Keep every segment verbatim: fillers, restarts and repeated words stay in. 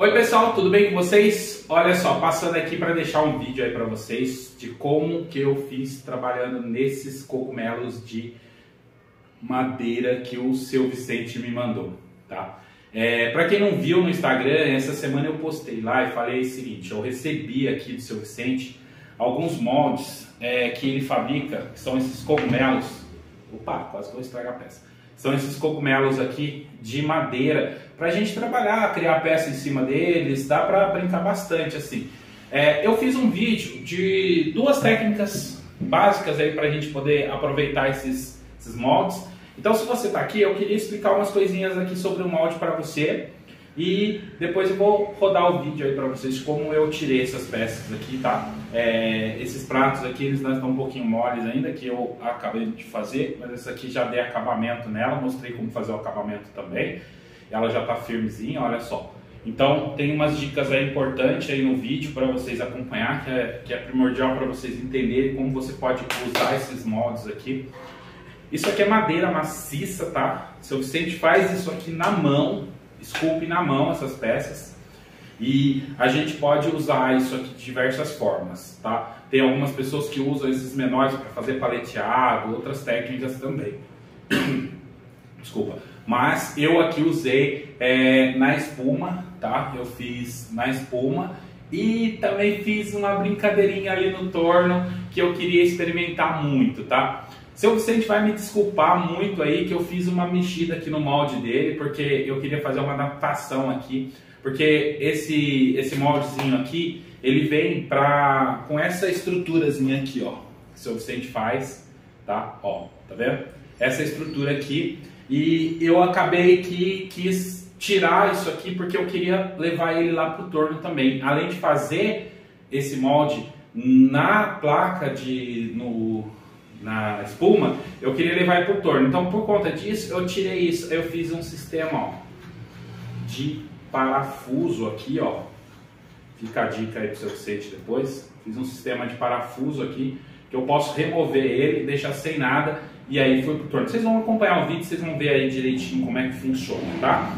Oi pessoal, tudo bem com vocês? Olha só, passando aqui para deixar um vídeo aí para vocês de como que eu fiz trabalhando nesses cogumelos de madeira que o seu Vicente me mandou, tá? É, para quem não viu no Instagram, essa semana eu postei lá e falei o seguinte: eu recebi aqui do seu Vicente alguns moldes é, que ele fabrica, que são esses cogumelos. Opa, quase que eu vou estragar a peça. São esses cogumelos aqui de madeira para a gente trabalhar, criar peça em cima deles, dá para brincar bastante assim. É, eu fiz um vídeo de duas técnicas básicas aí para a gente poder aproveitar esses, esses moldes. Então, se você está aqui, eu queria explicar umas coisinhas aqui sobre o molde para você e depois eu vou rodar o vídeo aí para vocês como eu tirei essas peças aqui, tá? É, esses pratos aqui, eles estão um pouquinho moles ainda, que eu acabei de fazer, mas essa aqui já dei acabamento nela, mostrei como fazer o acabamento também. Ela já está firmezinha, olha só. Então, tem umas dicas aí importantes aí no vídeo para vocês acompanhar, que é, que é primordial para vocês entenderem como você pode usar esses moldes aqui. Isso aqui é madeira maciça, tá? Seu Vicente faz isso aqui na mão, esculpe na mão essas peças. E a gente pode usar isso aqui de diversas formas, tá? Tem algumas pessoas que usam esses menores para fazer paleteado, outras técnicas também. Desculpa. Mas eu aqui usei é, na espuma, tá? Eu fiz na espuma e também fiz uma brincadeirinha ali no torno que eu queria experimentar muito, tá? Seu Vicente vai me desculpar muito aí que eu fiz uma mexida aqui no molde dele, porque eu queria fazer uma adaptação aqui, porque esse, esse moldezinho aqui, ele vem pra, com essa estruturazinha aqui, ó, que o seu Vicente faz, tá? Ó, tá vendo? Essa estrutura aqui, e eu acabei que quis tirar isso aqui porque eu queria levar ele lá pro torno também. Além de fazer esse molde na placa de... no na espuma, eu queria levar ele para o torno. Então, por conta disso, eu tirei isso. Eu fiz um sistema, ó, de parafuso aqui, ó. Fica a dica aí para o seu Vicente depois. Fiz um sistema de parafuso aqui, que eu posso remover ele, deixar sem nada, e aí foi para o torno. Vocês vão acompanhar o vídeo, vocês vão ver aí direitinho como é que funciona, tá?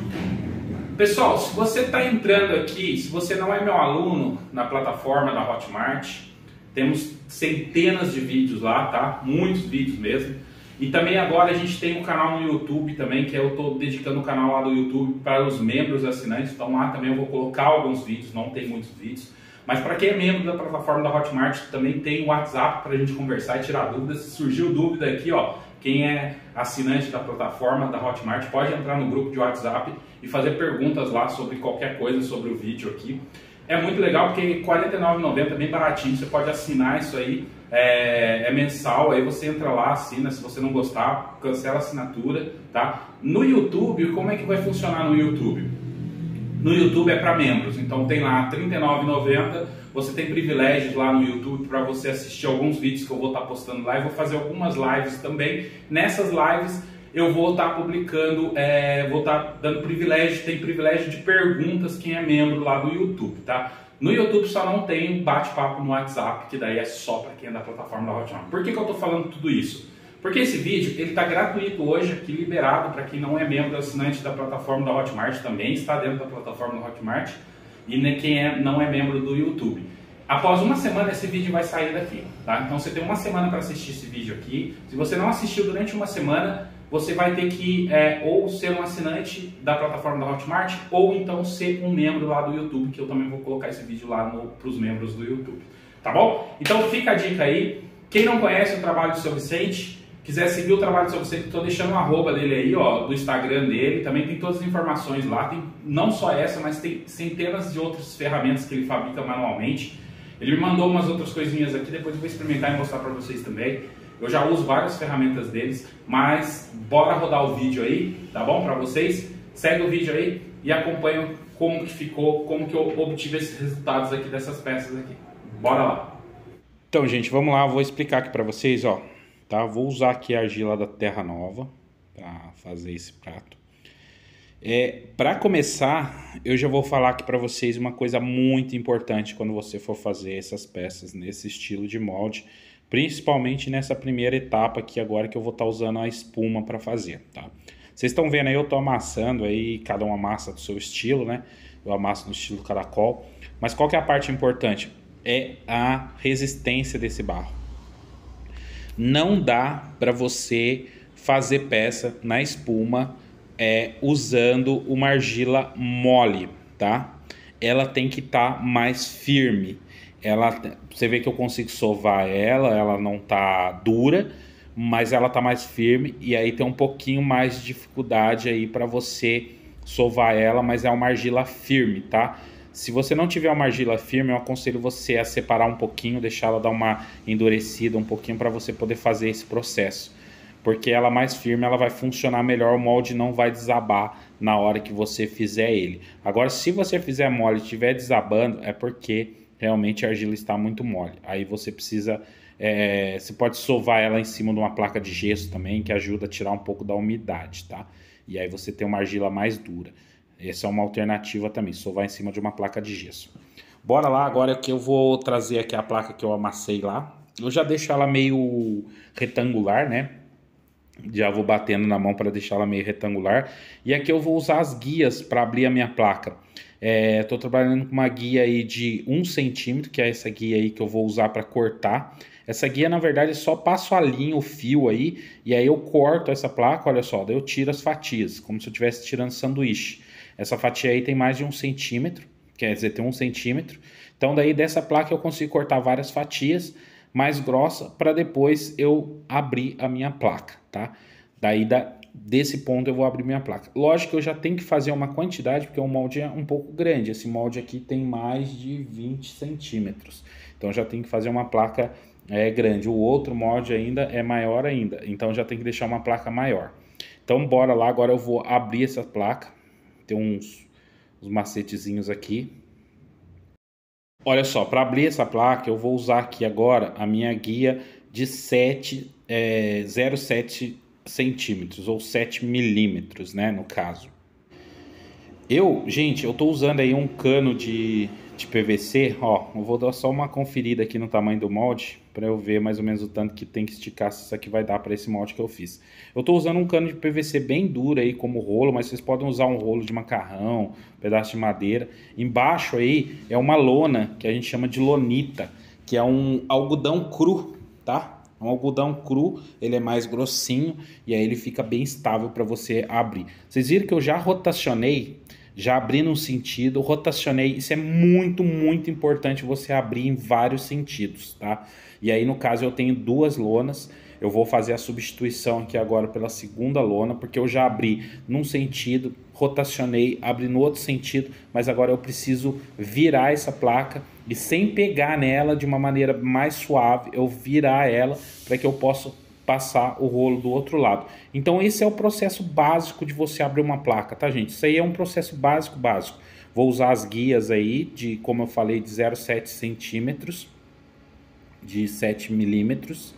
Pessoal, se você está entrando aqui, se você não é meu aluno na plataforma da Hotmart, temos centenas de vídeos lá, tá? Muitos vídeos mesmo. E também agora a gente tem um canal no YouTube também, que eu estou dedicando o canal lá do YouTube para os membros assinantes. Então lá também eu vou colocar alguns vídeos, não tem muitos vídeos. Mas para quem é membro da plataforma da Hotmart, também tem o WhatsApp para a gente conversar e tirar dúvidas. Se surgiu dúvida aqui, ó, quem é assinante da plataforma da Hotmart pode entrar no grupo de WhatsApp e fazer perguntas lá sobre qualquer coisa sobre o vídeo aqui. É muito legal porque quarenta e nove reais e noventa centavos é bem baratinho, você pode assinar isso aí, é, é mensal, aí você entra lá, assina, se você não gostar, cancela a assinatura, tá? No YouTube, como é que vai funcionar no YouTube? No YouTube é para membros, então tem lá trinta e nove reais e noventa centavos, você tem privilégios lá no YouTube para você assistir alguns vídeos que eu vou estar postando lá, e vou fazer algumas lives também. Nessas lives eu vou estar publicando, é, vou estar dando privilégio, tem privilégio de perguntas quem é membro lá do YouTube, tá? No YouTube só não tem bate-papo no WhatsApp, que daí é só para quem é da plataforma da Hotmart. Por que que eu estou falando tudo isso? Porque esse vídeo, ele está gratuito hoje, aqui liberado para quem não é membro assinante da plataforma da Hotmart, também está dentro da plataforma da Hotmart, e quem é, não é membro do YouTube. Após uma semana esse vídeo vai sair daqui, tá? Então você tem uma semana para assistir esse vídeo aqui. Se você não assistiu durante uma semana, você vai ter que é, ou ser um assinante da plataforma da Hotmart ou então ser um membro lá do YouTube, que eu também vou colocar esse vídeo lá para os membros do YouTube, tá bom? Então fica a dica aí. Quem não conhece o trabalho do seu Vicente, quiser seguir o trabalho do seu Vicente, estou deixando o arroba dele aí, ó, do Instagram dele, também tem todas as informações lá, tem não só essa, mas tem centenas de outras ferramentas que ele fabrica manualmente. Ele me mandou umas outras coisinhas aqui, depois eu vou experimentar e mostrar para vocês também. Eu já uso várias ferramentas deles, mas bora rodar o vídeo aí, tá bom? Para vocês, segue o vídeo aí e acompanha como que ficou, como que eu obtive esses resultados aqui dessas peças aqui. Bora lá! Então, gente, vamos lá, eu vou explicar aqui para vocês, ó, tá? Vou usar aqui a argila da Terra Nova para fazer esse prato. É, para começar, eu já vou falar aqui para vocês uma coisa muito importante quando você for fazer essas peças nesse estilo de molde, principalmente nessa primeira etapa aqui agora que eu vou estar usando a espuma para fazer, tá? Vocês estão vendo aí, eu tô amassando aí, cada uma massa do seu estilo, né? eu amasso no estilo caracol. Mas qual que é a parte importante? É a resistência desse barro. Não dá para você fazer peça na espuma é, usando uma argila mole, tá? Ela tem que estar tá mais firme. Ela, você vê que eu consigo sovar ela, ela não tá dura, mas ela tá mais firme e aí tem um pouquinho mais de dificuldade aí para você sovar ela, mas é uma argila firme, tá? Se você não tiver uma argila firme, eu aconselho você a separar um pouquinho, deixar ela dar uma endurecida um pouquinho para você poder fazer esse processo. Porque ela mais firme, ela vai funcionar melhor, o molde não vai desabar na hora que você fizer ele. Agora, se você fizer mole e estiver desabando, é porque realmente a argila está muito mole. Aí você precisa, é, você pode sovar ela em cima de uma placa de gesso também, que ajuda a tirar um pouco da umidade, tá? E aí você tem uma argila mais dura. Essa é uma alternativa também, sovar em cima de uma placa de gesso. Bora lá, agora que eu vou trazer aqui a placa que eu amassei lá. Eu já deixo ela meio retangular, né? Já vou batendo na mão para deixar ela meio retangular. E aqui eu vou usar as guias para abrir a minha placa. Estou é, trabalhando com uma guia aí de um centímetro, que é essa guia aí que eu vou usar para cortar. Essa guia, na verdade, é só passo a linha, o fio aí, e aí eu corto essa placa, olha só, daí eu tiro as fatias, como se eu estivesse tirando sanduíche. Essa fatia aí tem mais de um centímetro, quer dizer, tem um centímetro. Então daí dessa placa eu consigo cortar várias fatias mais grossa para depois eu abrir a minha placa, tá? Daí da, desse ponto eu vou abrir minha placa. Lógico que eu já tenho que fazer uma quantidade, porque o molde é um pouco grande. Esse molde aqui tem mais de vinte centímetros. Então já tenho que fazer uma placa é, grande. O outro molde ainda é maior ainda. Então já tem que deixar uma placa maior. Então bora lá, agora eu vou abrir essa placa. Tem uns, uns macetezinhos aqui. Olha só, para abrir essa placa eu vou usar aqui agora a minha guia de sete, é, zero vírgula sete centímetros ou sete milímetros, né, no caso. Eu, gente, eu tô usando aí um cano de, de P V C, ó, eu vou dar só uma conferida aqui no tamanho do molde, para eu ver mais ou menos o tanto que tem que esticar, se isso aqui vai dar para esse molde que eu fiz. Eu tô usando um cano de P V C bem duro aí como rolo, mas vocês podem usar um rolo de macarrão, um pedaço de madeira. Embaixo aí é uma lona, que a gente chama de lonita, que é um algodão cru, tá? Um algodão cru, ele é mais grossinho e aí ele fica bem estável para você abrir. Vocês viram que eu já rotacionei, já abri num sentido, rotacionei. Isso é muito, muito importante você abrir em vários sentidos, tá? E aí no caso eu tenho duas lonas. Eu vou fazer a substituição aqui agora pela segunda lona, porque eu já abri num sentido, rotacionei, abri no outro sentido, mas agora eu preciso virar essa placa e sem pegar nela de uma maneira mais suave, eu virar ela para que eu possa passar o rolo do outro lado. Então esse é o processo básico de você abrir uma placa, tá, gente? Isso aí é um processo básico, básico. Vou usar as guias aí de, como eu falei, de zero vírgula sete centímetros, de sete milímetros.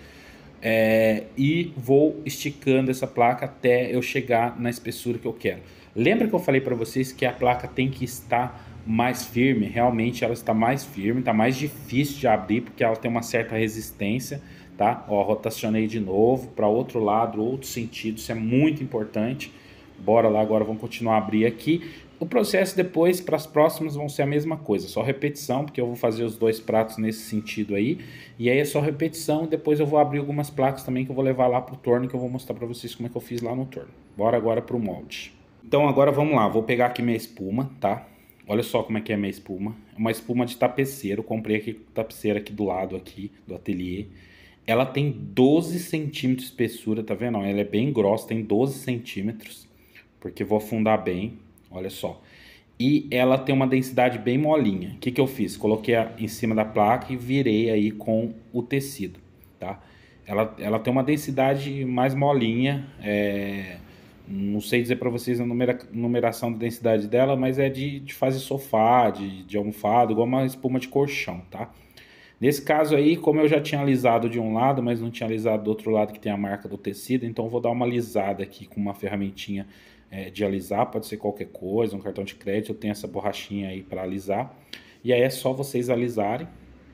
É, e vou esticando essa placa até eu chegar na espessura que eu quero. Lembra que eu falei para vocês que a placa tem que estar mais firme? Realmente ela está mais firme, está mais difícil de abrir porque ela tem uma certa resistência, tá? Ó, rotacionei de novo para outro lado, outro sentido, isso é muito importante. Bora lá, agora vamos continuar a abrir aqui. O processo depois, para as próximas, vão ser a mesma coisa, só repetição, porque eu vou fazer os dois pratos nesse sentido aí. E aí é só repetição, depois eu vou abrir algumas placas também que eu vou levar lá para o torno, que eu vou mostrar para vocês como é que eu fiz lá no torno. Bora agora para o molde. Então agora vamos lá, vou pegar aqui minha espuma, tá? Olha só como é que é a minha espuma. É uma espuma de tapeceiro, comprei aqui tapeceira aqui do lado aqui, do ateliê. Ela tem doze centímetros de espessura, tá vendo? Ela é bem grossa, tem doze centímetros, porque vou afundar bem. Olha só. E ela tem uma densidade bem molinha. O que que eu fiz? Coloquei em cima da placa e virei aí com o tecido, tá? Ela, ela tem uma densidade mais molinha. É... Não sei dizer para vocês a numera, numeração da densidade dela, mas é de, de fazer sofá, de, de almofada, igual uma espuma de colchão, tá? Nesse caso aí, como eu já tinha alisado de um lado, mas não tinha alisado do outro lado que tem a marca do tecido, então eu vou dar uma alisada aqui com uma ferramentinha É, de alisar, pode ser qualquer coisa, um cartão de crédito, eu tenho essa borrachinha aí para alisar, e aí é só vocês alisarem.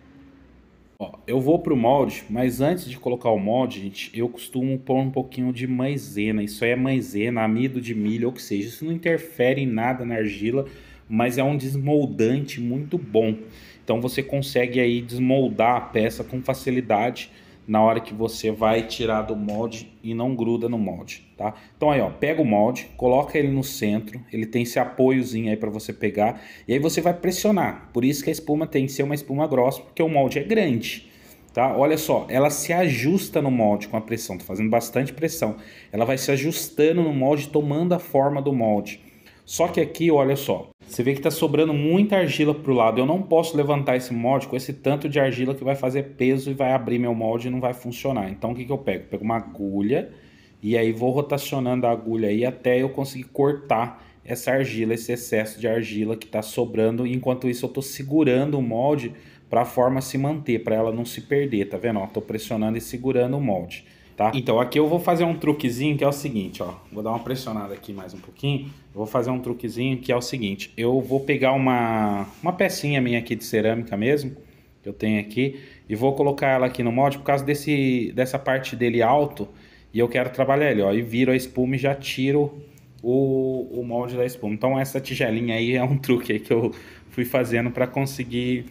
Ó, eu vou pro molde, mas antes de colocar o molde, gente, eu costumo pôr um pouquinho de maisena. Isso aí é maisena, amido de milho, ou que seja, isso não interfere em nada na argila, mas é um desmoldante muito bom. Então você consegue aí desmoldar a peça com facilidade na hora que você vai tirar do molde e não gruda no molde, tá? Então aí, ó, pega o molde, coloca ele no centro, ele tem esse apoiozinho aí para você pegar, e aí você vai pressionar. Por isso que a espuma tem que ser uma espuma grossa, porque o molde é grande, tá? Olha só, ela se ajusta no molde com a pressão, tô fazendo bastante pressão. Ela vai se ajustando no molde, tomando a forma do molde. Só que aqui, olha só, você vê que está sobrando muita argila para o lado. Eu não posso levantar esse molde com esse tanto de argila que vai fazer peso e vai abrir meu molde e não vai funcionar. Então o que, que eu pego? Eu pego uma agulha e aí vou rotacionando a agulha aí até eu conseguir cortar essa argila, esse excesso de argila que está sobrando. E enquanto isso eu estou segurando o molde para a forma se manter, para ela não se perder, tá vendo? Estou pressionando e segurando o molde. Tá? Então aqui eu vou fazer um truquezinho que é o seguinte, ó. Vou dar uma pressionada aqui mais um pouquinho. Vou fazer um truquezinho que é o seguinte. Eu vou pegar uma, uma pecinha minha aqui de cerâmica mesmo, que eu tenho aqui, e vou colocar ela aqui no molde por causa desse, dessa parte dele alto. E eu quero trabalhar ele, ó. E viro a espuma e já tiro o, o molde da espuma. Então essa tigelinha aí é um truque aí que eu fui fazendo para conseguir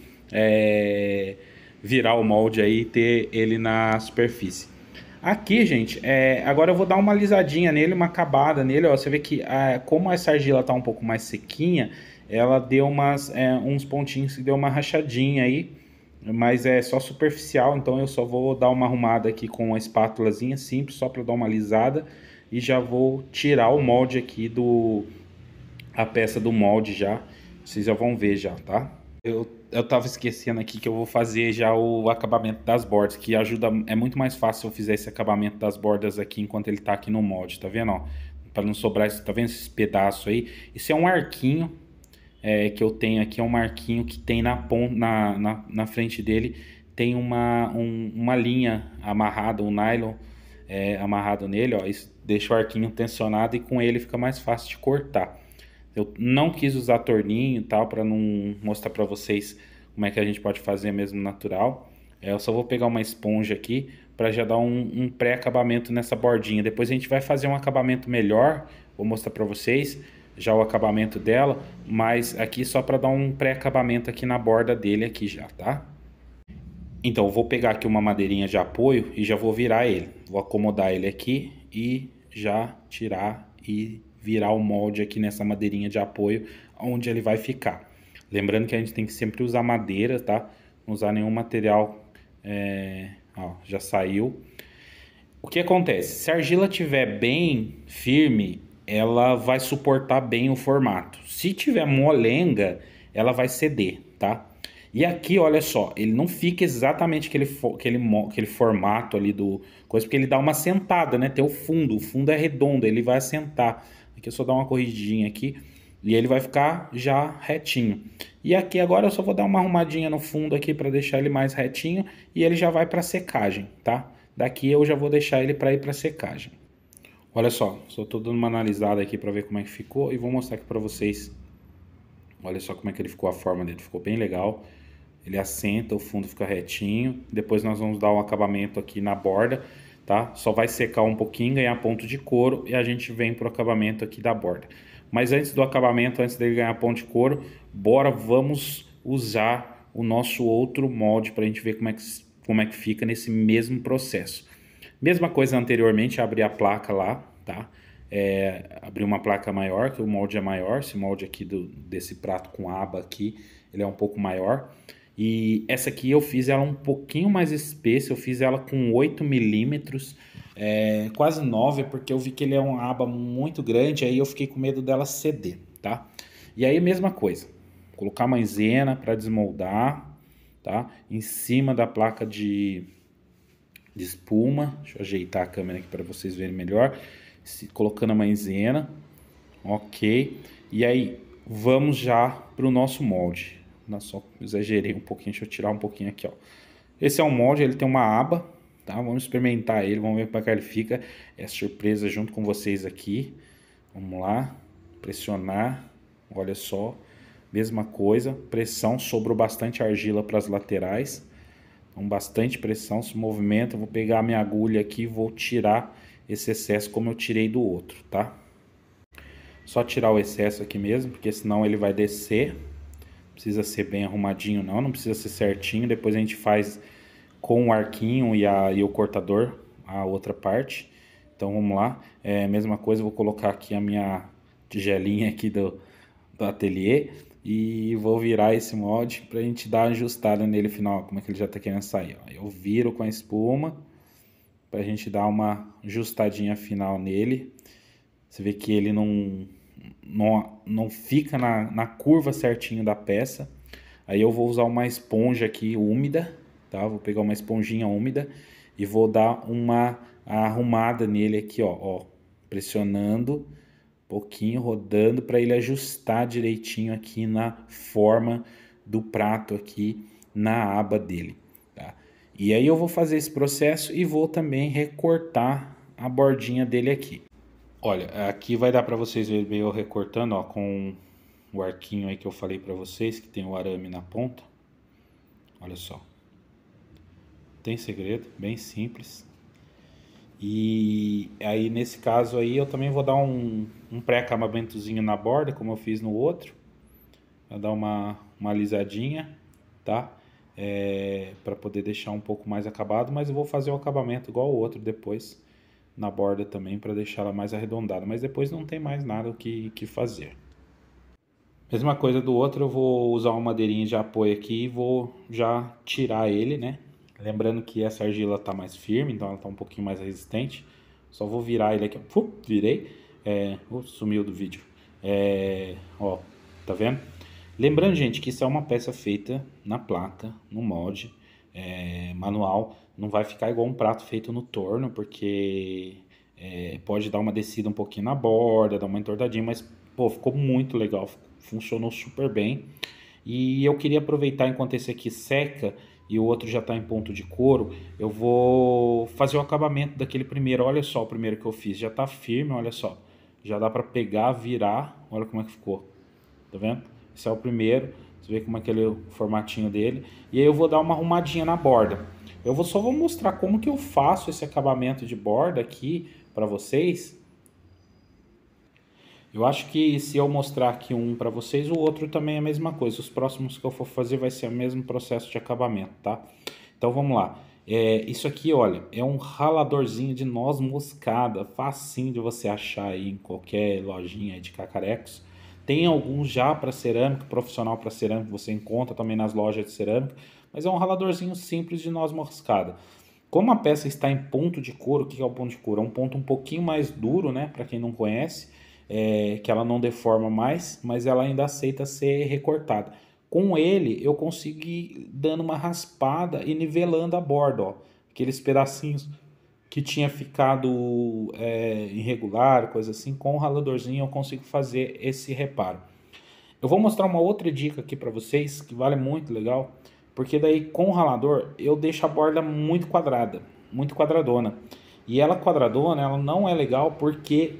é, virar o molde aí e ter ele na superfície. Aqui, gente, é, agora eu vou dar uma alisadinha nele, uma acabada nele, ó. Você vê que é, como essa argila tá um pouco mais sequinha, ela deu umas, é, uns pontinhos que deu uma rachadinha aí, mas é só superficial, então eu só vou dar uma arrumada aqui com uma espátulazinha simples, só para dar uma alisada, e já vou tirar o molde aqui do... a peça do molde já, vocês já vão ver já, tá? Eu, eu tava esquecendo aqui que eu vou fazer já o acabamento das bordas, que ajuda, é muito mais fácil se eu fizer esse acabamento das bordas aqui enquanto ele tá aqui no molde, tá vendo, ó? Pra não sobrar, tá vendo esses pedaços aí? Isso é um arquinho é, que eu tenho aqui, é um arquinho que tem na, ponta, na, na, na frente dele, tem uma, um, uma linha amarrada, um nylon é, amarrado nele, ó. Isso deixa o arquinho tensionado e com ele fica mais fácil de cortar. Eu não quis usar torninho e tal, para não mostrar para vocês como é que a gente pode fazer mesmo natural. É, eu só vou pegar uma esponja aqui para já dar um, um pré-acabamento nessa bordinha. Depois a gente vai fazer um acabamento melhor, vou mostrar para vocês já o acabamento dela, mas aqui só para dar um pré-acabamento aqui na borda dele aqui já, tá? Então eu vou pegar aqui uma madeirinha de apoio e já vou virar ele. Vou acomodar ele aqui e já tirar e virar o molde aqui nessa madeirinha de apoio onde ele vai ficar. Lembrando que a gente tem que sempre usar madeira, tá? Não usar nenhum material, é... ó, já saiu. O que acontece? Se a argila estiver bem firme, ela vai suportar bem o formato. Se tiver molenga, ela vai ceder, tá? E aqui, olha só, ele não fica exatamente aquele, aquele, aquele formato ali do coisa, porque ele dá uma sentada, né? Tem o fundo, o fundo é redondo, ele vai assentar. Aqui eu só dar uma corrigidinha aqui e ele vai ficar já retinho. E aqui agora eu só vou dar uma arrumadinha no fundo aqui para deixar ele mais retinho e ele já vai para secagem, tá? Daqui eu já vou deixar ele para ir para secagem. Olha só, só tô dando uma analisada aqui para ver como é que ficou e vou mostrar aqui para vocês. Olha só como é que ele ficou, a forma dele ficou bem legal. Ele assenta, o fundo fica retinho. Depois nós vamos dar um acabamento aqui na borda, tá? Só vai secar um pouquinho, ganhar ponto de couro e a gente vem pro acabamento aqui da borda. Mas antes do acabamento, antes dele ganhar ponto de couro, bora, vamos usar o nosso outro molde para a gente ver como é, que, como é que fica nesse mesmo processo. Mesma coisa anteriormente, abrir a placa lá, tá? É, abrir uma placa maior, que o molde é maior. Esse molde aqui do, desse prato com aba aqui, ele é um pouco maior. E essa aqui eu fiz ela um pouquinho mais espessa, eu fiz ela com oito milímetros, é, quase nove, porque eu vi que ele é uma aba muito grande, aí eu fiquei com medo dela ceder, tá? E aí mesma coisa, colocar maisena para desmoldar, tá? Em cima da placa de, de espuma, deixa eu ajeitar a câmera aqui para vocês verem melhor, Se, colocando a maisena, ok? E aí vamos já para o nosso molde. Não, só exagerei um pouquinho, deixa eu tirar um pouquinho aqui, ó. Esse é um molde, ele tem uma aba, tá? Vamos experimentar ele, vamos ver como é que ele fica. É surpresa junto com vocês aqui. Vamos lá, pressionar, olha só. Mesma coisa, pressão, sobrou bastante argila para as laterais. Então, bastante pressão, se movimenta. Eu vou pegar a minha agulha aqui e vou tirar esse excesso como eu tirei do outro, tá? Só tirar o excesso aqui mesmo, porque senão ele vai descer. Precisa ser bem arrumadinho não, não precisa ser certinho. Depois a gente faz com o arquinho e, a, e o cortador a outra parte. Então vamos lá, é, mesma coisa, vou colocar aqui a minha tigelinha aqui do, do ateliê e vou virar esse molde pra gente dar uma ajustada nele final, como é que ele já tá querendo sair, ó. Eu viro com a espuma pra gente dar uma ajustadinha final nele. Você vê que ele não, não, não fica na, na curva certinho da peça. Aí eu vou usar uma esponja aqui úmida, tá? Vou pegar uma esponjinha úmida e vou dar uma arrumada nele aqui, ó, ó, pressionando um pouquinho, rodando para ele ajustar direitinho aqui na forma do prato aqui na aba dele, tá? E aí eu vou fazer esse processo e vou também recortar a bordinha dele aqui. Olha, aqui vai dar para vocês verem eu recortando, ó, com o arquinho aí que eu falei para vocês, que tem o arame na ponta. Olha só. Tem segredo, bem simples. E aí nesse caso aí eu também vou dar um, um pré-acabamentozinho na borda, como eu fiz no outro. Vou dar uma, uma alisadinha, tá? É, para poder deixar um pouco mais acabado, mas eu vou fazer o acabamento igual o outro depois na borda também, para deixar ela mais arredondada. Mas depois não tem mais nada o que, que fazer. Mesma coisa do outro, eu vou usar uma madeirinha de apoio aqui e vou já tirar ele, né? Lembrando que essa argila tá mais firme, então ela tá um pouquinho mais resistente. Só vou virar ele aqui, ó. Virei. É, oh, sumiu do vídeo. É, ó, tá vendo? Lembrando, gente, que isso é uma peça feita na placa, no molde, é, manual. Não vai ficar igual um prato feito no torno, porque é, pode dar uma descida um pouquinho na borda, dar uma entortadinha, mas, pô, ficou muito legal, funcionou super bem. E eu queria aproveitar enquanto esse aqui seca e o outro já está em ponto de couro, eu vou fazer o acabamento daquele primeiro. Olha só o primeiro que eu fiz, já está firme, olha só. Já dá para pegar, virar, olha como é que ficou, tá vendo? Esse é o primeiro, você vê como é que ele é o formatinho dele. E aí eu vou dar uma arrumadinha na borda. Eu vou, só vou mostrar como que eu faço esse acabamento de borda aqui para vocês. Eu acho que se eu mostrar aqui um para vocês, o outro também é a mesma coisa. Os próximos que eu for fazer vai ser o mesmo processo de acabamento, tá? Então vamos lá. É, isso aqui, olha, é um raladorzinho de noz moscada, facinho de você achar aí em qualquer lojinha de cacarecos. Tem alguns já para cerâmica, profissional para cerâmica, você encontra também nas lojas de cerâmica, mas é um raladorzinho simples de noz moscada. Como a peça está em ponto de couro, o que é o ponto de couro? É um ponto um pouquinho mais duro, né, para quem não conhece. É, que ela não deforma mais, mas ela ainda aceita ser recortada. Com ele eu consigo ir dando uma raspada e nivelando a borda, ó, aqueles pedacinhos que tinha ficado é, irregular, coisa assim, com o raladorzinho eu consigo fazer esse reparo. Eu vou mostrar uma outra dica aqui para vocês que vale muito legal, porque daí com o ralador eu deixo a borda muito quadrada, muito quadradona. E ela quadradona, ela não é legal porque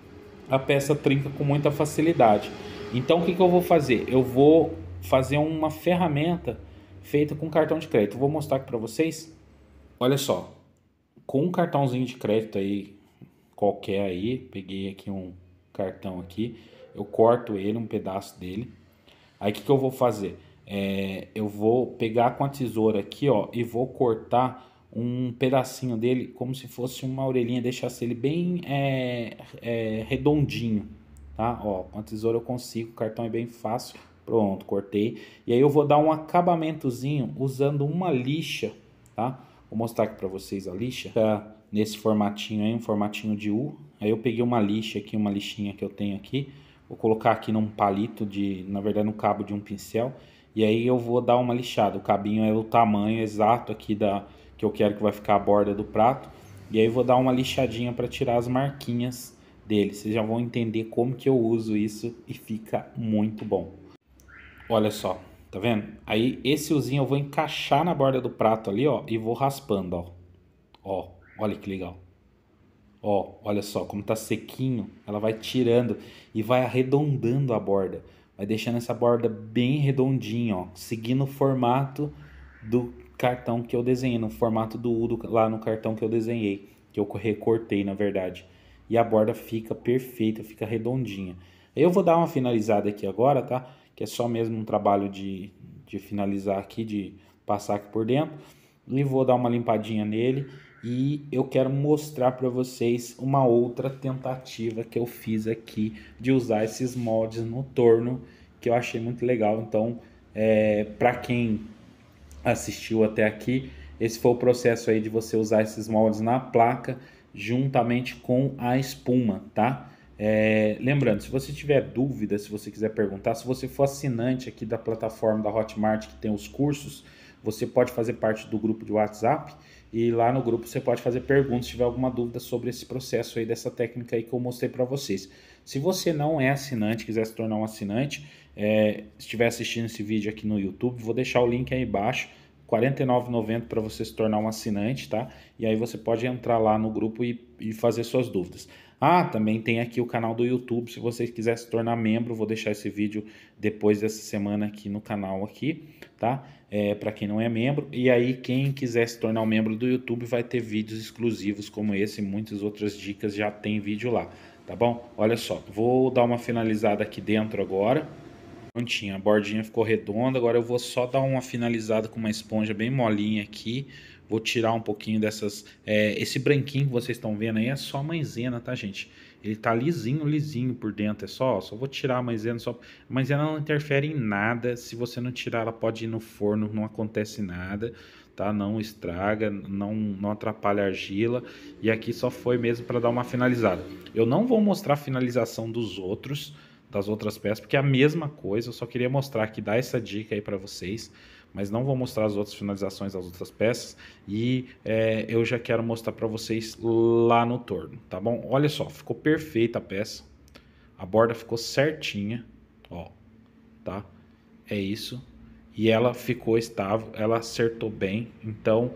a peça trinca com muita facilidade. Então o que, que eu vou fazer? Eu vou fazer uma ferramenta feita com cartão de crédito. Vou mostrar aqui para vocês. Olha só, com um cartãozinho de crédito aí, qualquer aí, peguei aqui um cartão aqui, eu corto ele, um pedaço dele. Aí o que, que eu vou fazer? É, eu vou pegar com a tesoura aqui, ó, e vou cortar um pedacinho dele como se fosse uma orelhinha, deixasse ele bem é, é, redondinho, tá? Ó, com a tesoura eu consigo, o cartão é bem fácil, pronto, cortei. E aí eu vou dar um acabamentozinho usando uma lixa, tá? Vou mostrar aqui para vocês a lixa, tá nesse formatinho aí, um formatinho de U. Aí eu peguei uma lixa aqui, uma lixinha que eu tenho aqui, vou colocar aqui num palito de, na verdade no cabo de um pincel, e aí eu vou dar uma lixada. O cabinho é o tamanho exato aqui da que eu quero que vai ficar a borda do prato. E aí vou dar uma lixadinha para tirar as marquinhas dele. Vocês já vão entender como que eu uso isso e fica muito bom. Olha só, tá vendo? Aí esse uzinho eu vou encaixar na borda do prato ali, ó, e vou raspando, ó. Ó, olha que legal. Ó, olha só como tá sequinho, ela vai tirando e vai arredondando a borda. Vai deixando essa borda bem redondinha, ó, seguindo o formato do cartão que eu desenhei, no formato do U do, lá no cartão que eu desenhei, que eu recortei na verdade. e a borda fica perfeita, fica redondinha. Eu vou dar uma finalizada aqui agora, tá? Que é só mesmo um trabalho de, de finalizar aqui, de passar aqui por dentro. E vou dar uma limpadinha nele. E eu quero mostrar para vocês uma outra tentativa que eu fiz aqui de usar esses moldes no torno, que eu achei muito legal. Então, é, para quem assistiu até aqui, esse foi o processo aí de você usar esses moldes na placa juntamente com a espuma, tá? É, lembrando, se você tiver dúvida, se você quiser perguntar, se você for assinante aqui da plataforma da Hotmart que tem os cursos, você pode fazer parte do grupo de WhatsApp e lá no grupo você pode fazer perguntas se tiver alguma dúvida sobre esse processo aí, dessa técnica aí que eu mostrei para vocês. Se você não é assinante, quiser se tornar um assinante, é, estiver assistindo esse vídeo aqui no YouTube, vou deixar o link aí embaixo, quarenta e nove reais e noventa centavos para você se tornar um assinante, tá? E aí você pode entrar lá no grupo e, e fazer suas dúvidas. Ah, também tem aqui o canal do YouTube, se você quiser se tornar membro, vou deixar esse vídeo depois dessa semana aqui no canal aqui, tá? É, para quem não é membro. E aí quem quiser se tornar um membro do YouTube vai ter vídeos exclusivos como esse e muitas outras dicas, já tem vídeo lá, tá bom? Olha só, vou dar uma finalizada aqui dentro agora. Prontinho, a bordinha ficou redonda, agora eu vou só dar uma finalizada com uma esponja bem molinha aqui. Vou tirar um pouquinho dessas... É, esse branquinho que vocês estão vendo aí é só maisena, tá, gente? Ele tá lisinho, lisinho por dentro, é só... Só vou tirar a maisena, só... A maisena não interfere em nada, se você não tirar ela pode ir no forno, não acontece nada, tá? Não estraga, não, não atrapalha a argila. E aqui só foi mesmo para dar uma finalizada. Eu não vou mostrar a finalização dos outros... das outras peças, porque é a mesma coisa, eu só queria mostrar aqui, dar essa dica aí para vocês, mas não vou mostrar as outras finalizações das outras peças, e é, eu já quero mostrar para vocês lá no torno, tá bom? Olha só, ficou perfeita a peça, a borda ficou certinha, ó, tá? É isso, e ela ficou estável, ela acertou bem, então,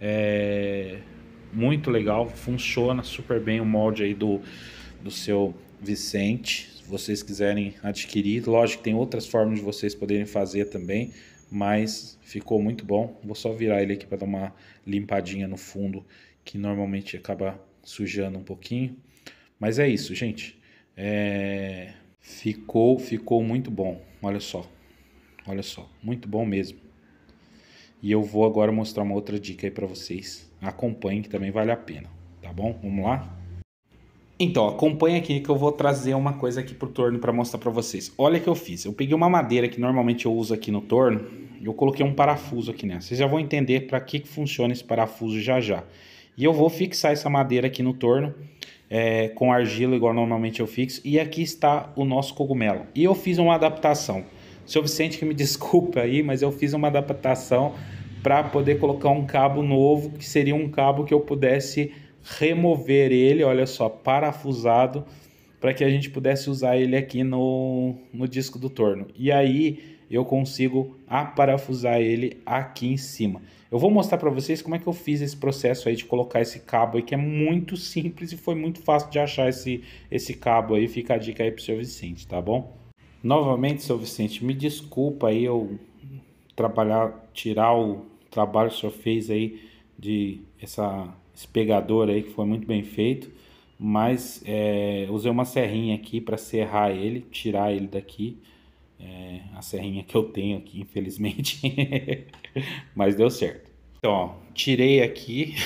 é muito legal, funciona super bem o molde aí do, do seu Vicente. Se vocês quiserem adquirir, lógico que tem outras formas de vocês poderem fazer também, mas ficou muito bom. Vou só virar ele aqui para dar uma limpadinha no fundo, que normalmente acaba sujando um pouquinho. Mas é isso, gente. É... Ficou, ficou muito bom. Olha só, olha só, muito bom mesmo. E eu vou agora mostrar uma outra dica aí para vocês. Acompanhem que também vale a pena, tá bom? Vamos lá? Então, acompanha aqui que eu vou trazer uma coisa aqui pro torno para mostrar para vocês. Olha o que eu fiz. Eu peguei uma madeira que normalmente eu uso aqui no torno e eu coloquei um parafuso aqui nessa. Vocês já vão entender para que, que funciona esse parafuso já já. E eu vou fixar essa madeira aqui no torno é, com argila, igual normalmente eu fixo. E aqui está o nosso cogumelo. E eu fiz uma adaptação. Seu Vicente que me desculpa aí, mas eu fiz uma adaptação para poder colocar um cabo novo, que seria um cabo que eu pudesse remover ele, olha só, parafusado, para que a gente pudesse usar ele aqui no, no disco do torno. E aí eu consigo aparafusar ele aqui em cima. Eu vou mostrar para vocês como é que eu fiz esse processo aí de colocar esse cabo aí, que é muito simples e foi muito fácil de achar esse, esse cabo aí. Fica a dica aí pro seu Vicente, tá bom? Novamente, seu Vicente, me desculpa aí eu trabalhar, tirar o trabalho que o senhor fez aí de essa... esse pegador aí que foi muito bem feito, mas é, usei uma serrinha aqui para serrar ele, tirar ele daqui, é, a serrinha que eu tenho aqui, infelizmente, mas deu certo. Então, ó, tirei aqui,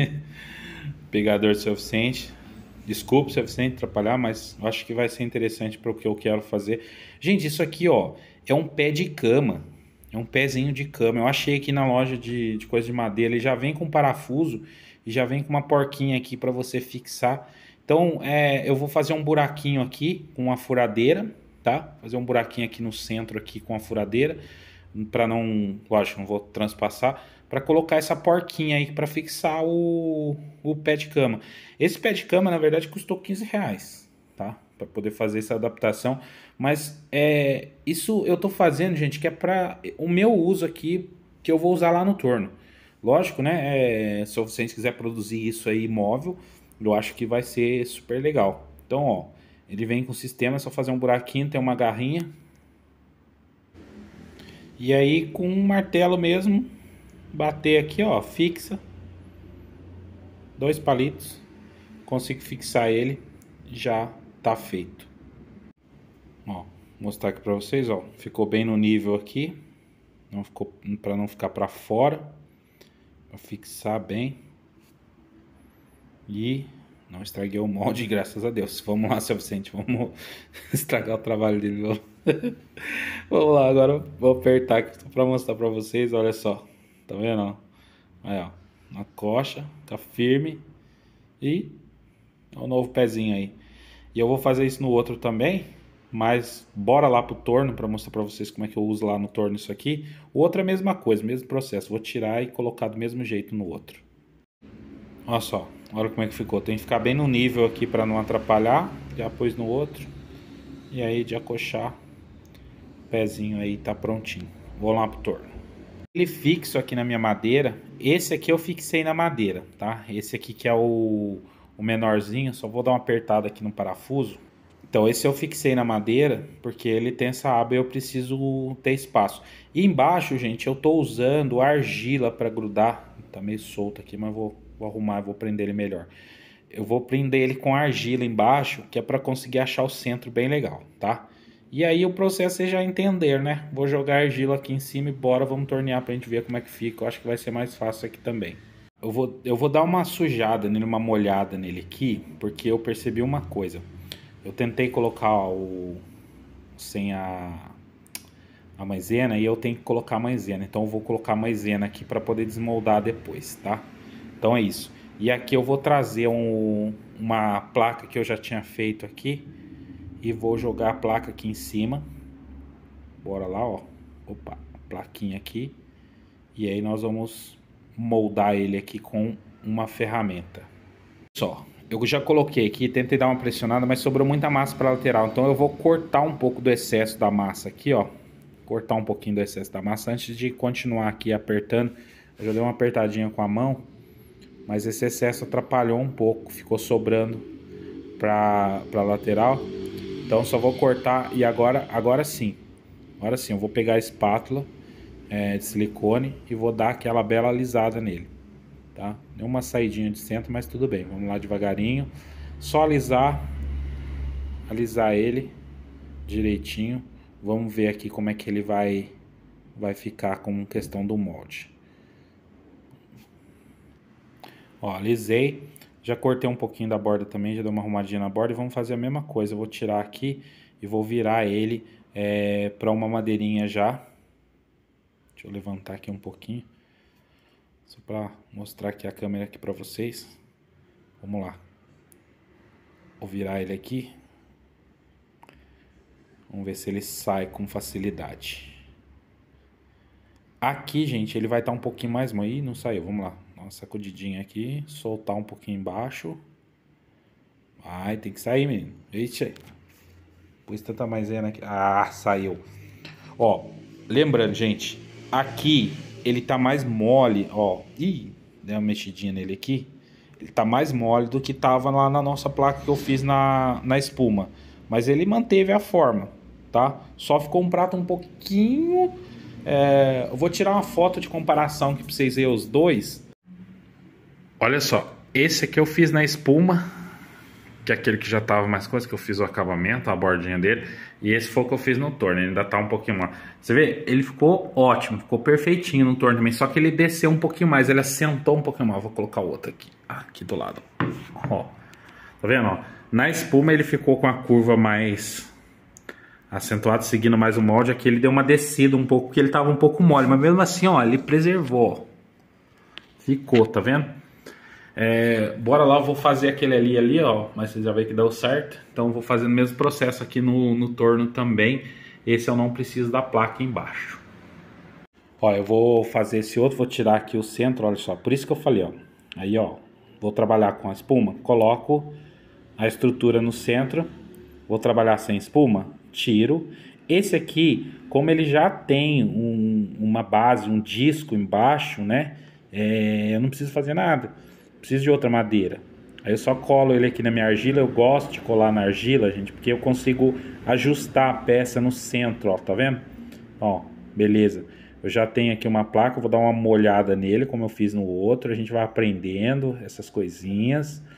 pegador suficiente. Desculpe, suficiente atrapalhar, mas eu acho que vai ser interessante para o que eu quero fazer. Gente, isso aqui, ó, é um pé de cama. É um pezinho de cama. Eu achei aqui na loja de, de coisa de madeira. Ele já vem com parafuso e já vem com uma porquinha aqui para você fixar. Então, é, eu vou fazer um buraquinho aqui com uma furadeira, tá? Fazer um buraquinho aqui no centro aqui com a furadeira, para não, lógico, não vou transpassar, para colocar essa porquinha aí para fixar o, o pé de cama. Esse pé de cama, na verdade, custou quinze reais, tá? Para poder fazer essa adaptação. Mas é, isso eu tô fazendo, gente, que é para o meu uso aqui, que eu vou usar lá no torno. Lógico, né? É, se o Vicente quiser produzir isso aí móvel, eu acho que vai ser super legal. Então, ó, ele vem com o sistema, é só fazer um buraquinho, tem uma garrinha. E aí, com um martelo mesmo, bater aqui, ó, fixa. Dois palitos. Consigo fixar ele. já tá feito. Ó, vou mostrar aqui para vocês, ó, ficou bem no nível aqui, não ficou, para não ficar para fora, para fixar bem. E não estraguei o molde, graças a Deus. Vamos lá, seu Vicente, vamos estragar o trabalho dele. Vamos lá, agora vou apertar aqui para mostrar para vocês, olha só, tá vendo? Ó? Aí, ó, na coxa, tá firme e o novo pezinho aí. E eu vou fazer isso no outro também, mas bora lá pro torno para mostrar para vocês como é que eu uso lá no torno isso aqui. O outro é a mesma coisa, mesmo processo. Vou tirar e colocar do mesmo jeito no outro. Olha só, olha como é que ficou. Tem que ficar bem no nível aqui para não atrapalhar. Já pôs no outro. E aí de acochar, o pezinho aí tá prontinho. Vou lá pro torno. Ele fixo aqui na minha madeira. Esse aqui eu fixei na madeira, tá? Esse aqui que é o, o menorzinho. Só vou dar uma apertada aqui no parafuso. Então esse eu fixei na madeira, porque ele tem essa aba e eu preciso ter espaço. E embaixo, gente, eu tô usando argila para grudar. Tá meio solto aqui, mas vou, vou arrumar, vou prender ele melhor. Eu vou prender ele com argila embaixo, que é para conseguir achar o centro bem legal, tá? E aí o processo vocês já entenderam, né? Vou jogar argila aqui em cima e bora, vamos tornear pra gente ver como é que fica. Eu acho que vai ser mais fácil aqui também. Eu vou, eu vou dar uma sujada nele, uma molhada nele aqui, porque eu percebi uma coisa. Eu tentei colocar o sem a, a maisena e eu tenho que colocar a maisena. Então eu vou colocar a maisena aqui para poder desmoldar depois, tá? Então é isso. E aqui eu vou trazer um, uma placa que eu já tinha feito aqui. E vou jogar a placa aqui em cima. Bora lá, ó. Opa, plaquinha aqui. E aí nós vamos moldar ele aqui com uma ferramenta. Só. Eu já coloquei aqui, tentei dar uma pressionada, mas sobrou muita massa para a lateral. Então eu vou cortar um pouco do excesso da massa aqui, ó. Cortar um pouquinho do excesso da massa antes de continuar aqui apertando. Eu já dei uma apertadinha com a mão, mas esse excesso atrapalhou um pouco, ficou sobrando para a lateral. Então só vou cortar e agora, agora sim. Agora sim, eu vou pegar a espátula é, de silicone e vou dar aquela bela alisada nele. Tá? Deu uma saidinha de centro, mas tudo bem. Vamos lá devagarinho. Só alisar. Alisar ele direitinho. Vamos ver aqui como é que ele vai, vai ficar com questão do molde. Ó, alisei. Já cortei um pouquinho da borda também. Já dei uma arrumadinha na borda. E vamos fazer a mesma coisa. Eu vou tirar aqui e vou virar ele é, para uma madeirinha já. Deixa eu levantar aqui um pouquinho. Só para mostrar aqui a câmera aqui para vocês. Vamos lá. Vou virar ele aqui. Vamos ver se ele sai com facilidade. Aqui, gente, ele vai estar um pouquinho mais... Ih, não saiu. Vamos lá. Dá uma sacudidinha aqui. Soltar um pouquinho embaixo. Ai, tem que sair, menino. Eita aí. Pus tanta maisena aqui. Ah, saiu. Ó, lembrando, gente. Aqui... ele tá mais mole, ó. Ih, dei uma mexidinha nele aqui. Ele tá mais mole do que tava lá na nossa placa que eu fiz na, na espuma. Mas ele manteve a forma, tá? Só ficou um prato um pouquinho... É, eu vou tirar uma foto de comparação aqui pra vocês verem os dois. Olha só. Esse aqui eu fiz na espuma. Que é aquele que já tava mais coisa, que eu fiz o acabamento, a bordinha dele. E esse foi o que eu fiz no torno, ele ainda tá um pouquinho mais. Você vê, ele ficou ótimo, ficou perfeitinho no torno também. Só que ele desceu um pouquinho mais, ele assentou um pouquinho mais. Vou colocar o outro aqui, aqui do lado. Ó, tá vendo, ó? Na espuma ele ficou com a curva mais acentuada, seguindo mais o molde. Aqui ele deu uma descida um pouco, porque ele tava um pouco mole. Mas mesmo assim, ó, ele preservou. Ficou, tá vendo? É, bora lá, eu vou fazer aquele ali, ali, ó. Mas vocês já viram que deu certo. Então eu vou fazendo o mesmo processo aqui no, no torno também. Esse eu não preciso da placa embaixo. Ó, eu vou fazer esse outro, vou tirar aqui o centro, olha só. Por isso que eu falei, ó. Aí, ó, vou trabalhar com a espuma. Coloco a estrutura no centro. Vou trabalhar sem espuma. Tiro. Esse aqui, como ele já tem um, uma base, um disco embaixo, né? É, eu não preciso fazer nada. Preciso de outra madeira. Aí eu só colo ele aqui na minha argila. Eu gosto de colar na argila, gente, porque eu consigo ajustar a peça no centro, ó, tá vendo? Ó, beleza. Eu já tenho aqui uma placa, eu vou dar uma molhada nele, como eu fiz no outro. A gente vai aprendendo essas coisinhas.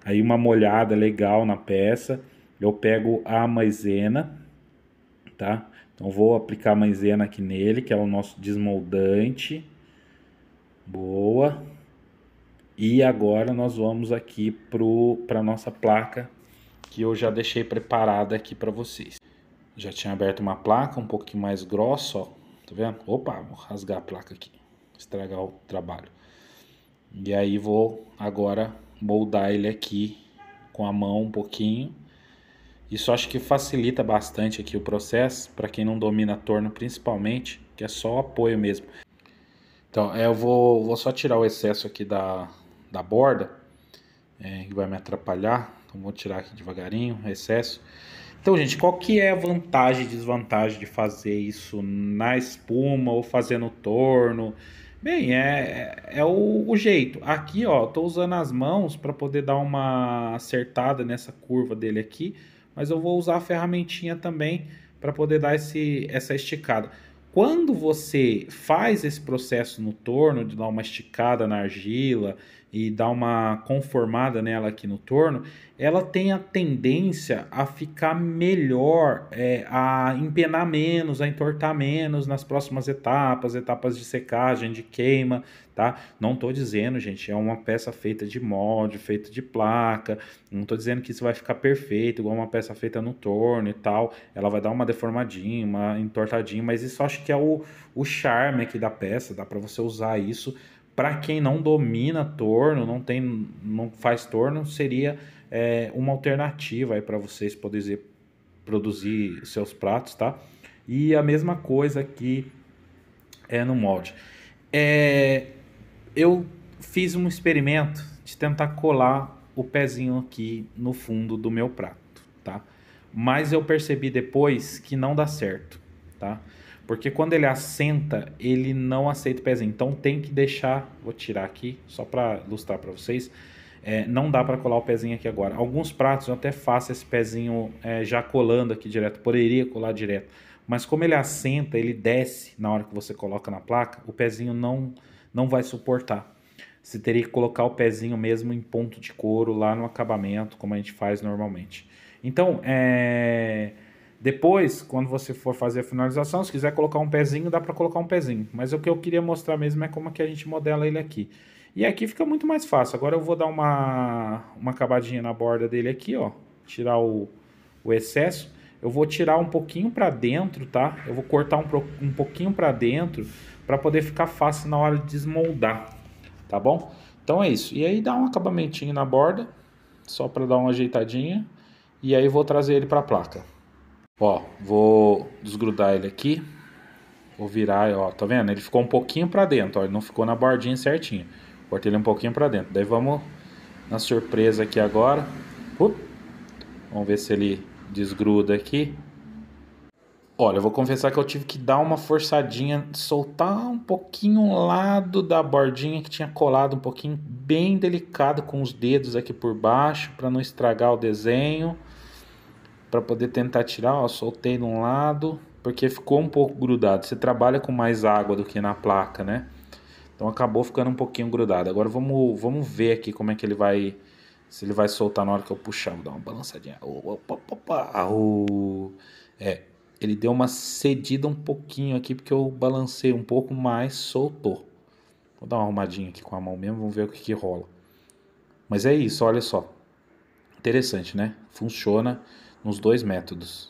aí uma molhada legal na peça, eu pego a maisena, tá? Então vou aplicar a maisena aqui nele, que é o nosso desmoldante. Boa. E agora nós vamos aqui para a nossa placa, que eu já deixei preparada aqui para vocês. Já tinha aberto uma placa um pouquinho mais grossa, ó. Tá vendo? Opa, vou rasgar a placa aqui, estragar o trabalho. E aí vou agora moldar ele aqui com a mão um pouquinho. Isso acho que facilita bastante aqui o processo, para quem não domina torno principalmente, que é só o apoio mesmo. Então, eu vou, vou só tirar o excesso aqui da, da borda, é, que vai me atrapalhar. Então, vou tirar aqui devagarinho o excesso. Então, gente, qual que é a vantagem e desvantagem de fazer isso na espuma ou fazer no torno? Bem, é, é o, o jeito. Aqui, ó, tô usando as mãos para poder dar uma acertada nessa curva dele aqui, mas eu vou usar a ferramentinha também para poder dar esse, essa esticada. Quando você faz esse processo no torno, de dar uma esticada na argila e dar uma conformada nela aqui no torno, ela tem a tendência a ficar melhor, é, a empenar menos, a entortar menos nas próximas etapas, etapas de secagem, de queima, tá? Não estou dizendo, gente, é uma peça feita de molde, feita de placa, não estou dizendo que isso vai ficar perfeito, igual uma peça feita no torno e tal, ela vai dar uma deformadinha, uma entortadinha, mas isso acho que é o, o charme aqui da peça, dá para você usar isso. Para quem não domina torno, não tem, não faz torno, seria é, uma alternativa aí para vocês poderem produzir seus pratos, tá? E a mesma coisa aqui é no molde. É, eu fiz um experimento de tentar colar o pezinho aqui no fundo do meu prato, tá? Mas eu percebi depois que não dá certo, tá? Porque quando ele assenta, ele não aceita o pezinho. Então tem que deixar, vou tirar aqui, só para ilustrar para vocês. É, não dá para colar o pezinho aqui agora. Alguns pratos eu até faço esse pezinho é, já colando aqui direto. Poderia colar direto. Mas como ele assenta, ele desce na hora que você coloca na placa, o pezinho não, não vai suportar. Você teria que colocar o pezinho mesmo em ponto de couro lá no acabamento, como a gente faz normalmente. Então, é... depois, quando você for fazer a finalização, se quiser colocar um pezinho, dá para colocar um pezinho. Mas o que eu queria mostrar mesmo é como que a gente modela ele aqui. E aqui fica muito mais fácil. Agora eu vou dar uma, uma acabadinha na borda dele aqui, ó. Tirar o, o excesso. Eu vou tirar um pouquinho para dentro, tá? Eu vou cortar um, um pouquinho para dentro para poder ficar fácil na hora de desmoldar, tá bom? Então é isso. E aí dá um acabamentinho na borda, só para dar uma ajeitadinha. E aí eu vou trazer ele para a placa. Ó, vou desgrudar ele aqui. Vou virar, ó, tá vendo? Ele ficou um pouquinho para dentro, ó, ele não ficou na bordinha certinho. Cortei ele um pouquinho para dentro. Daí vamos na surpresa aqui agora. Uh, vamos ver se ele desgruda aqui. Olha, eu vou confessar que eu tive que dar uma forçadinha, soltar um pouquinho o lado da bordinha que tinha colado um pouquinho, bem delicado com os dedos aqui por baixo, para não estragar o desenho. Para poder tentar tirar, ó, soltei de um lado, porque ficou um pouco grudado. Você trabalha com mais água do que na placa, né? Então acabou ficando um pouquinho grudado. Agora vamos, vamos ver aqui como é que ele vai, se ele vai soltar na hora que eu puxar. Vou dar uma balançadinha. Opa, opa, opa. Oh. É, ele deu uma cedida um pouquinho aqui, porque eu balancei um pouco mais, soltou. Vou dar uma arrumadinha aqui com a mão mesmo, vamos ver o que que rola. Mas é isso, olha só. Interessante, né? Funciona nos dois métodos.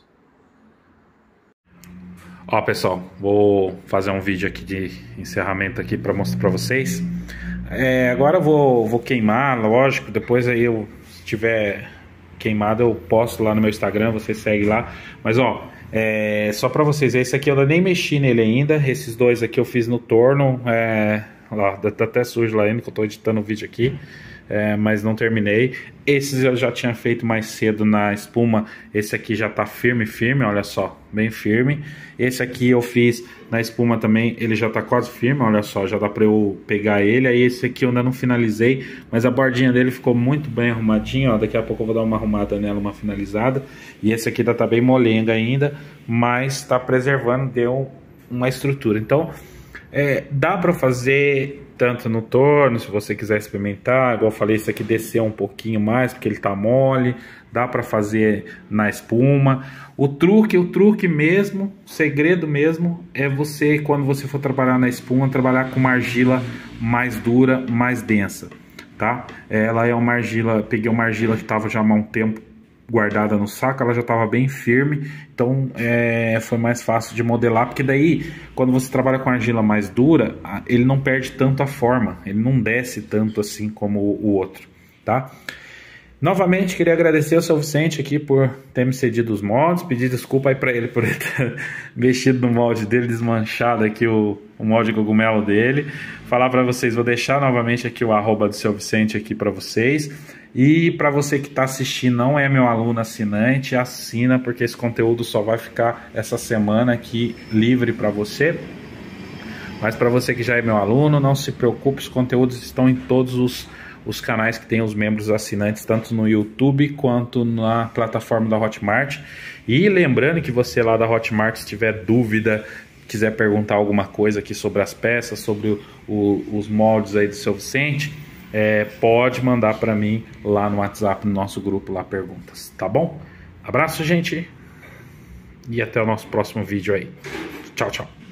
Ó, pessoal, vou fazer um vídeo aqui de encerramento aqui para mostrar para vocês. É, agora eu vou, vou queimar, lógico. Depois aí eu, se tiver queimado, eu posto lá no meu Instagram, você segue lá. Mas ó, é, só para vocês, esse aqui eu nem mexi nele ainda. Esses dois aqui eu fiz no torno. É, lá, tá até sujo lá ainda que eu tô editando o vídeo aqui. É, mas não terminei. Esses eu já tinha feito mais cedo na espuma. Esse aqui já tá firme, firme, olha só, bem firme. Esse aqui eu fiz na espuma também, ele já tá quase firme, olha só, já dá pra eu pegar ele. Aí esse aqui eu ainda não finalizei, mas a bordinha dele ficou muito bem arrumadinha, ó. Daqui a pouco eu vou dar uma arrumada nela, uma finalizada. E esse aqui ainda tá bem molenga ainda, mas tá preservando, deu uma estrutura. Então, É, dá para fazer tanto no torno, se você quiser experimentar, igual eu falei, isso aqui descer um pouquinho mais, porque ele tá mole, dá para fazer na espuma. O truque, o truque mesmo, o segredo mesmo, é você, quando você for trabalhar na espuma, trabalhar com uma argila mais dura, mais densa, tá? Ela é uma argila, peguei uma argila que tava já há um tempo guardada no saco, ela já estava bem firme, então é, foi mais fácil de modelar, porque daí quando você trabalha com argila mais dura, ele não perde tanto a forma, ele não desce tanto assim como o outro, tá? Novamente queria agradecer ao seu Vicente aqui por ter me cedido os moldes, pedir desculpa aí para ele por ter mexido no molde dele, desmanchado aqui o, o molde cogumelo dele. Falar para vocês, vou deixar novamente aqui o arroba do seu Vicente aqui para vocês. E para você que está assistindo, não é meu aluno assinante, assina, porque esse conteúdo só vai ficar essa semana aqui livre para você. Mas para você que já é meu aluno, não se preocupe, os conteúdos estão em todos os, os canais que tem os membros assinantes, tanto no YouTube quanto na plataforma da Hotmart. E lembrando que você lá da Hotmart, se tiver dúvida, quiser perguntar alguma coisa aqui sobre as peças, sobre o, o, os moldes aí do seu Vicente, É, pode mandar para mim lá no WhatsApp, no nosso grupo lá, perguntas, tá bom? Abraço, gente, e até o nosso próximo vídeo aí. Tchau, tchau.